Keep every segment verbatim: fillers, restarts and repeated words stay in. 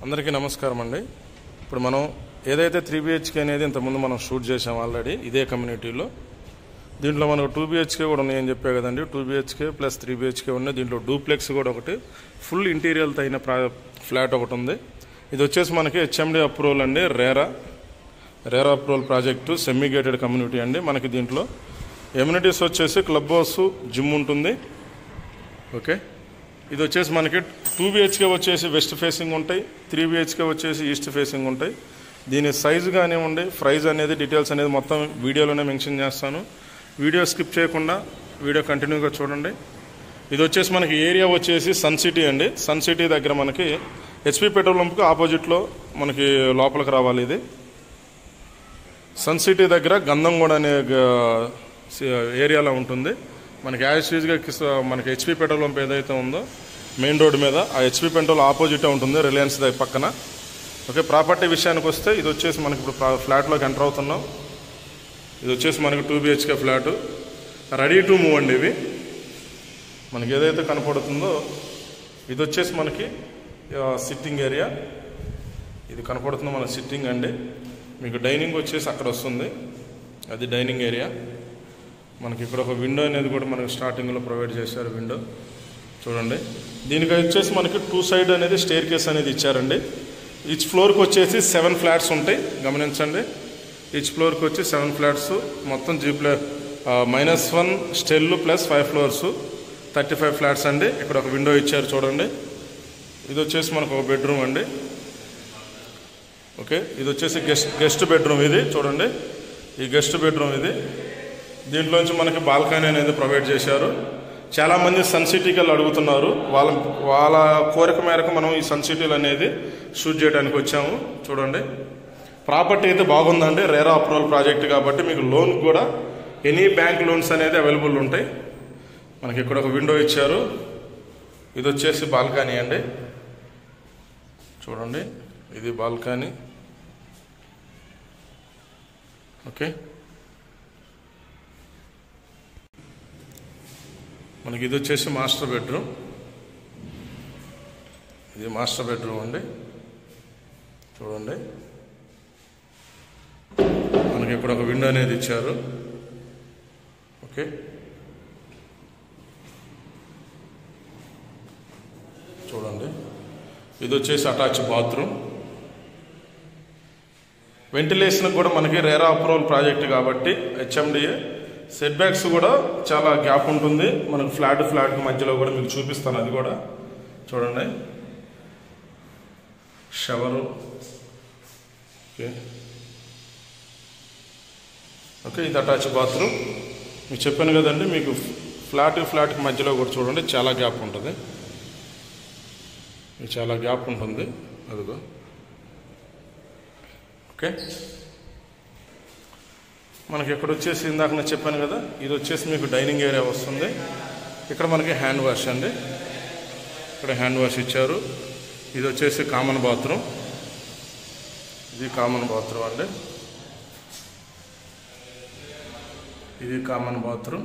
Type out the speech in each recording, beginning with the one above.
అందరికీ నమస్కారం అండి. ఇప్పుడు మనం ఏదైతే త్రీ బిహెచ్కే అనేది ఇంతకుముందు మనం షూట్ చేసాం ఆల్రెడీ ఇదే కమ్యూనిటీలో. దీంట్లో మనకు టూ బిహెచ్కే కూడా ఉన్నాయని చెప్పే కదండి. Two BHK plus three BHK ఉన్నాయి. దీంట్లో డూప్లెక్స్ కూడా ఒకటి ఫుల్ ఇంటీరియర్తో అయిన ఫ్లాట్ ఒకటి ఉంది. ఇది వచ్చేసి మనకి హెచ్ఎండి అప్రూవల్ అండి. RERA RERA approval project semi gated community అండి. మనకి దీంట్లో ఎమ్యూనిటీస్ వచ్చేసి క్లబ్ హౌస్, జిమ్ ఉంటుంది. ఓకే, ఇది వచ్చేసి మనకి టూ బిహెచ్కే వచ్చేసి వెస్ట్ ఫేసింగ్ ఉంటాయి, త్రీ బిహెచ్కే వచ్చేసి ఈస్ట్ ఫేసింగ్ ఉంటాయి. దీని సైజు కానివ్వండి, ప్రైస్ అనేది, డీటెయిల్స్ అనేది మొత్తం వీడియోలోనే మెన్షన్ చేస్తాను. వీడియో స్కిప్ చేయకుండా వీడియో కంటిన్యూగా చూడండి. ఇది వచ్చేసి మనకి ఏరియా వచ్చేసి సన్ సిటీ అండి. సన్ సిటీ దగ్గర మనకి హెచ్పి పెట్రోల్ పంప్కి ఆపోజిట్లో మనకి లోపలికి రావాలి. ఇది సన్ సిటీ దగ్గర గంధంగూడ అనే ఏరియాలో ఉంటుంది. మనకి యాజిటీజ్గా మనకి హెచ్పి పెట్రోల్ పంప్ ఏదైతే ఉందో మెయిన్ రోడ్డు మీద ఆ హెచ్పి పెట్రోల్ ఆపోజిటే ఉంటుంది, రిలయన్స్ దగ్గర పక్కన. ఓకే, ప్రాపర్టీ విషయానికి వస్తే ఇది వచ్చేసి మనకి ఇప్పుడు ఫ్లాట్లోకి ఎంటర్ అవుతున్నాం. ఇది వచ్చేసి మనకి two BHK flat, ready to move అండి. ఇవి మనకి ఏదైతే కనపడుతుందో ఇది వచ్చేసి మనకి సిట్టింగ్ ఏరియా. ఇది కనపడుతుందో మన సిట్టింగ్ అండి. మీకు డైనింగ్ వచ్చేసి అక్కడ వస్తుంది, అది డైనింగ్ ఏరియా. మనకి ఇక్కడ ఒక విండో అనేది కూడా మనకి స్టార్టింగ్లో ప్రొవైడ్ చేశారు, విండో చూడండి. దీనికి వచ్చేసి మనకి టూ సైడ్ అనేది స్టేర్ కేస్ అనేది ఇచ్చారండి. ఈచ్ ఫ్లోర్కి వచ్చేసి సెవెన్ ఫ్లాట్స్ ఉంటాయి, గమనించండి. ఈచ్ ఫ్లోర్కి వచ్చి సెవెన్ ఫ్లాట్స్, మొత్తం జీ ప్లే మైనస్ వన్ స్టెల్లు plus five floors, thirty five flats అండి. ఇక్కడ ఒక విండో ఇచ్చారు చూడండి. ఇది వచ్చేసి మనకు ఒక బెడ్రూమ్ అండి. ఓకే, ఇది వచ్చేసి గెస్ట్ గెస్ట్ బెడ్రూమ్. ఇది చూడండి, ఈ గెస్ట్ బెడ్రూమ్ ఇది. దీంట్లోంచి మనకి బాల్కనీ అనేది ప్రొవైడ్ చేశారు. చాలామంది సన్ సిటీకి వెళ్ళి అడుగుతున్నారు. వాళ్ళ వాళ్ళ కోరిక మేరకు మనం ఈ సన్ సిటీలు అనేది షూట్ చేయడానికి వచ్చాము. చూడండి, ప్రాపర్టీ అయితే బాగుందండి. రేరా అప్రూవల్ ప్రాజెక్ట్ కాబట్టి మీకు లోన్ కూడా ఎనీ బ్యాంక్ లోన్స్ అనేది అవైలబుల్ ఉంటాయి. మనకి ఇక్కడ ఒక విండో ఇచ్చారు. ఇది వచ్చేసి బాల్కనీ అండి. చూడండి, ఇది బాల్కనీ. ఓకే, మనకి ఇది వచ్చేసి మాస్టర్ బెడ్రూమ్. ఇది మాస్టర్ బెడ్రూమ్ అండి. చూడండి, మనకి ఇక్కడ ఒక విండో అనేది ఇచ్చారు. ఓకే, చూడండి, ఇది వచ్చేసి అటాచ్ బాత్రూమ్. వెంటిలేషన్ కూడా మనకి రేరా అప్రూవల్ ప్రాజెక్ట్ కాబట్టి హెచ్ఎండిఏ సెట్ బ్యాక్స్ కూడా చాలా గ్యాప్ ఉంటుంది. మనకు ఫ్లాట్ ఫ్లాట్ మధ్యలో కూడా మీకు చూపిస్తాను, అది కూడా చూడండి. షవరు. ఓకే ఓకే ఇది అటాచ్ బాత్రూమ్. మీకు చెప్పాను కదండి, మీకు ఫ్లాట్ ఫ్లాట్కి మధ్యలో కూడా చూడండి చాలా గ్యాప్ ఉంటుంది, మీకు చాలా గ్యాప్ ఉంటుంది. అదిగో. ఓకే, మనకి ఇక్కడ వచ్చేసి ఇందాక నేను చెప్పాను కదా, ఇది వచ్చేసి మీకు డైనింగ్ ఏరియా వస్తుంది. ఇక్కడ మనకి హ్యాండ్ వాష్ అండి. ఇక్కడ హ్యాండ్ వాష్ ఇచ్చారు. ఇది వచ్చేసి కామన్ బాత్రూమ్. ఇది కామన్ బాత్రూమ్ అండి. ఇది కామన్ బాత్రూమ్.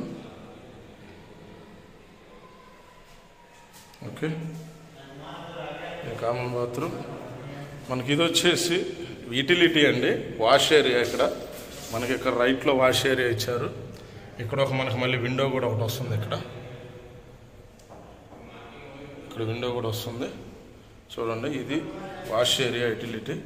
ఓకే, ఇది కామన్ బాత్రూమ్. మనకి ఇది వచ్చేసి యూటిలిటీ అండి, వాష్ ఏరియా. ఇక్కడ మనకి ఇక్కడ రైట్లో వాష్ ఏరియా ఇచ్చారు. ఇక్కడ ఒక మనకి మళ్ళీ విండో కూడా ఒకటి వస్తుంది. ఇక్కడ ఇక్కడ విండో కూడా వస్తుంది చూడండి. ఇది వాష్ ఏరియా, యూటిలిటీ.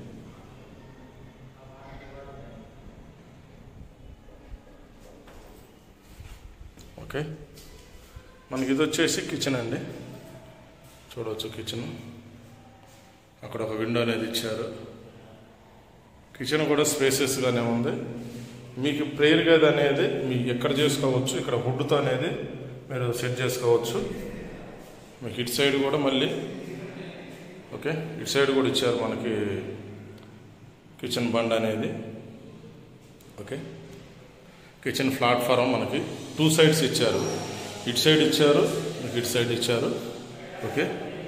ఓకే, మనకి ఇది వచ్చేసి కిచెన్ అండి. చూడవచ్చు కిచెన్. అక్కడ ఒక విండో అనేది ఇచ్చారు. కిచెన్ కూడా స్పేసెస్గానే ఉంది. మీకు ప్రేయర్ గది అనేది మీకు ఎక్కడ చేసుకోవచ్చు, ఇక్కడ వుడ్తో అనేది మీరు సెట్ చేసుకోవచ్చు. మీకు ఇటు సైడ్ కూడా మళ్ళీ ఓకే ఇటు సైడ్ కూడా ఇచ్చారు మనకి కిచెన్ బండ్ అనేది. ఓకే, కిచెన్ ప్లాట్ఫారం మనకి టూ సైడ్స్ ఇచ్చారు. ఇటు సైడ్ ఇచ్చారు, మీకు ఇటు సైడ్ ఇచ్చారు. ఓకే,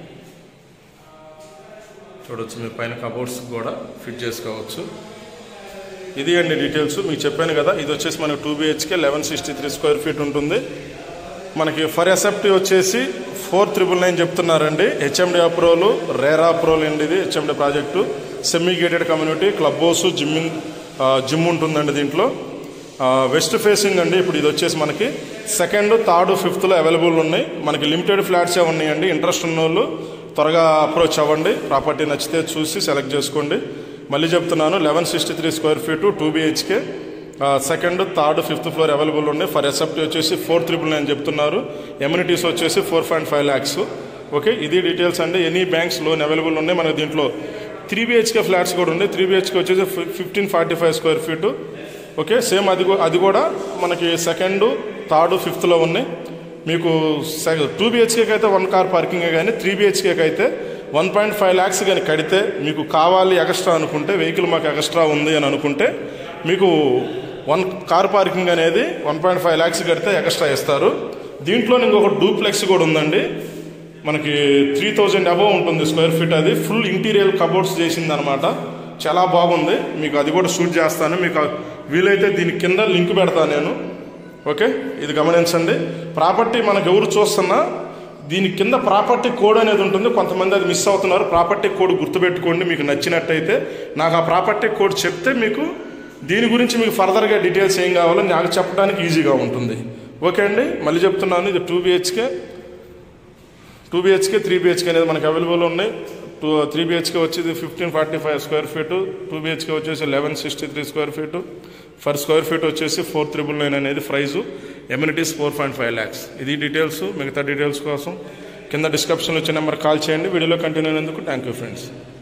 చూడవచ్చు. మీ పైన కబోర్డ్స్ కూడా ఫిట్ చేసుకోవచ్చు. ఇది అండి డీటెయిల్స్. మీకు చెప్పాను కదా, ఇది వచ్చేసి మనకి two BHK eleven sixty three square feet ఉంటుంది. మనకి ఫర్ ఎసెప్టీ వచ్చేసి ఫోర్ త్రిబుల్ నైన్ చెప్తున్నారండి. హెచ్ఎండి అప్రూవల్, రేరా అప్రూవల్ అండి. ఇది HMD project, semi gated community, club house, gymming gym ఉంటుందండి దీంట్లో. వెస్ట్ ఫేసింగ్ అండి. ఇప్పుడు ఇది వచ్చేసి మనకి సెకండ్, థర్డ్, ఫిఫ్త్లో అవైలబుల్ ఉన్నాయి. మనకి లిమిటెడ్ ఫ్లాట్సే ఉన్నాయండి. ఇంట్రెస్ట్ ఉన్న వాళ్ళు త్వరగా అప్రోచ్ అవ్వండి. ప్రాపర్టీ నచ్చితే చూసి సెలెక్ట్ చేసుకోండి. మళ్ళీ చెప్తున్నాను, eleven sixty three square feet, two BHK, second, third, fifth floor available ఉన్నాయి. ఫర్ ఎస్ఎఫ్టీ వచ్చేసి ఫోర్ త్రిబుల్ నైన్ చెప్తున్నారు. ఎమ్యూనిటీస్ వచ్చేసి four point five lakhs. Okay, ఇది డీటెయిల్స్ అండి. ఎనీ బ్యాంక్స్ లోన్ అవైలబుల్ ఉన్నాయి. మనకి దీంట్లో త్రీ బిహెచ్కే ఫ్లాట్స్ కూడా ఉన్నాయి. త్రీ బిహెచ్కే వచ్చేసి fifteen forty five square feet. Okay, same అది అది కూడా మనకి సెకండ్, థర్డ్, ఫిఫ్త్లో ఉన్నాయి. మీకు టూ బిహెచ్కేకి అయితే వన్ కార్ పార్కింగే, కానీ త్రీ బిహెచ్కేకి అయితే వన్ పాయింట్ ఫైవ్ ల్యాక్స్ కానీ కడితే మీకు కావాలి ఎక్స్ట్రా అనుకుంటే, వెహికల్ మాకు ఎక్స్ట్రా ఉంది అని అనుకుంటే మీకు వన్ కార్ పార్కింగ్ అనేది వన్ పాయింట్ ఫైవ్ ల్యాక్స్ కడితే ఎక్స్ట్రా ఇస్తారు. దీంట్లో ఇంకొక డూప్లెక్స్ కూడా ఉందండి. మనకి త్రీ థౌజండ్ అబవ్ ఉంటుంది స్క్వేర్ ఫీట్. అది ఫుల్ ఇంటీరియర్ కబోర్డ్స్ చేసింది అనమాట. చాలా బాగుంది. మీకు అది కూడా షూట్ చేస్తాను. మీకు వీలైతే దీని కింద లింక్ పెడతాను నేను. ఓకే, ఇది గమనించండి. ప్రాపర్టీ మనకు ఎవరు చూస్తున్నా దీని కింద ప్రాపర్టీ కోడ్ అనేది ఉంటుంది. కొంతమంది అది మిస్ అవుతున్నారు. ప్రాపర్టీ కోడ్ గుర్తుపెట్టుకోండి. మీకు నచ్చినట్టయితే నాకు ఆ ప్రాపర్టీ కోడ్ చెప్తే మీకు దీని గురించి మీకు ఫర్దర్గా డీటెయిల్స్ ఏం కావాలో నాకు చెప్పడానికి ఈజీగా ఉంటుంది. ఓకే అండి, మళ్ళీ చెప్తున్నాను, ఇది two BHK two BHK three BHK అనేది మనకి అవైలబుల్ ఉన్నాయి. టూ త్రీ బిహెచ్కే వచ్చేది fifteen forty five square feet, two BHK వచ్చేసి eleven sixty three square feet, for square feet వచ్చేసి ఫోర్ త్రిబుల్ నైన్ అనేది price, amenities four point five lakhs. ఇది details. మిగతా details కోసం కింద డిస్క్రిప్షన్లో వచ్చే నెంబర్ కాల్ చేయండి. వీడియోలో కంటిన్యూ అయినందుకు థ్యాంక్ యూ ఫ్రెండ్స్.